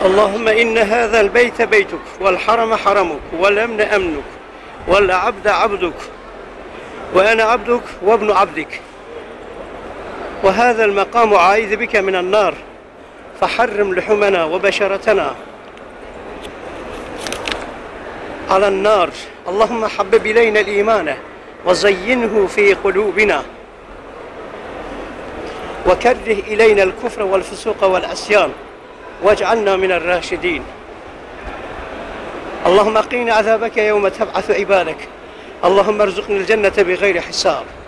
اللهم إن هذا البيت بيتك، والحرم حرمك، والأمن أمنك، والعبد عبدك، وأنا عبدك وابن عبدك، وهذا المقام أعيذ بك من النار، فحرم لحومنا وبشرتنا على النار. اللهم حبب إلينا الإيمان وزينه في قلوبنا، وكره إلينا الكفر والفسوق والعصيان، واجعلنا من الراشدين. اللهم قنا عذابك يوم تبعث عبادك. اللهم ارزقنا الجنة بغير حساب.